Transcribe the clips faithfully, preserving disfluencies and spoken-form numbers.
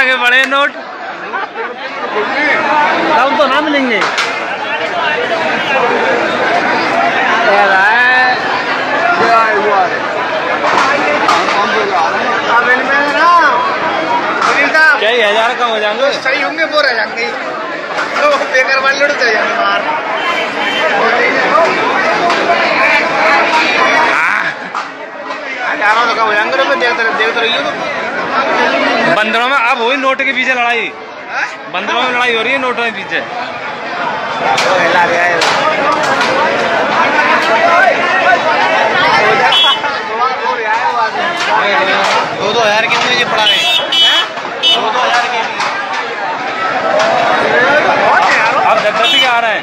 के बड़े नोट हम तो ना मिलेंगे। क्या ही हजार कम हो जाएंगे, सही होंगे वो रह जाएंगे तो बेकार वाले लड़ते चले जाएंगे बाहर। हजारों तो कम हो जाएंगे, देखते देखते रहिए तो। बंदरों में अब हुई नोट के पीछे लड़ाई, बंदरों में लड़ाई हो रही है नोटों के पीछे। दो दो हजार के मुझे पड़ा रहे, दो दो हजार के अब दस दस के आ रहे हैं।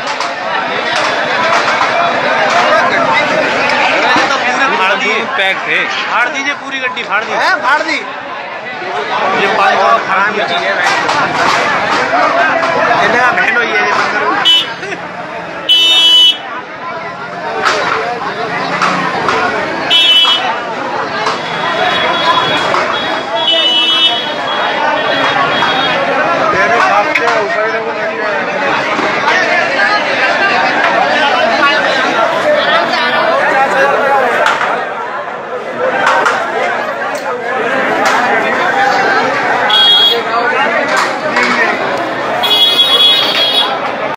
फाड़ दिए, पैक थे, फाड़ दीजिए पूरी गड्डी, फाड़ दी फाड़ दी। ये पाँच खराब चीज है।